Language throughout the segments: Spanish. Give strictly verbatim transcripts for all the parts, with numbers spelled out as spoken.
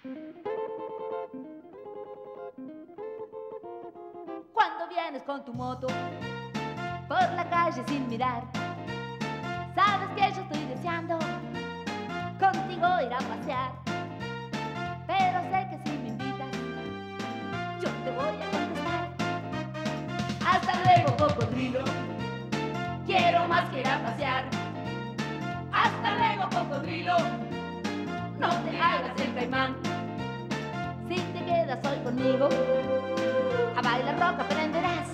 Cuando vienes con tu moto por la calle sin mirar, sabes que yo estoy deseando contigo ir a pasear, pero sé que si me invitas yo te voy a contestar: hasta luego, cocodrilo, quiero más que ir a pasear. Hasta luego, cocodrilo, no te hagas el caimán. Si te quedas hoy conmigo, a bailar rock aprenderás.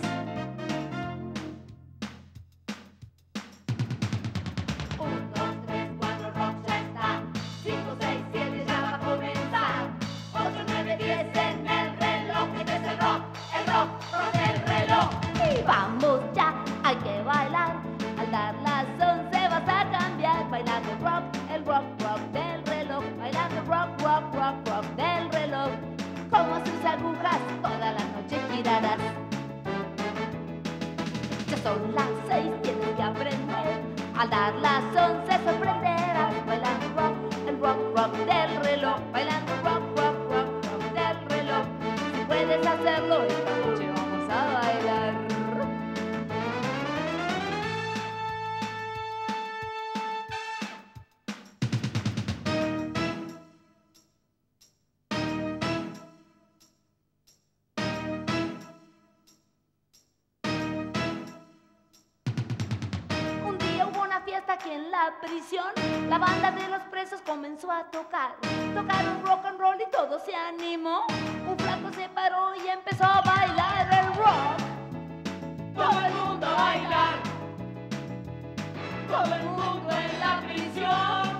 Un, dos, tres, cuatro, rock ya está. Cinco, seis, siete, ya va a comenzar. Ocho, nueve, diez en el reloj. Este es el rock, el rock, rock del reloj. Y vamos ya, hay que bailar. Al dar las once vas a cambiar. Bailando rock, el rock, rock del reloj. Bailando rock, rock, rock, rock del reloj. Como sus agujas, toda la noche girarás. Ya son las seis, tienes que aprender. Al dar las once sorprenderás. Bailando rock, el rock, rock del reloj. Bailando rock, rock, rock, rock del reloj. Si puedes hacerlo, esta noche vamos a bailar. Fiesta aquí en la prisión, la banda de los presos comenzó a tocar. Tocaron rock and roll y todo se animó. Un flaco se paró y empezó a bailar el rock. Todo el mundo a bailar, todo el mundo en la prisión.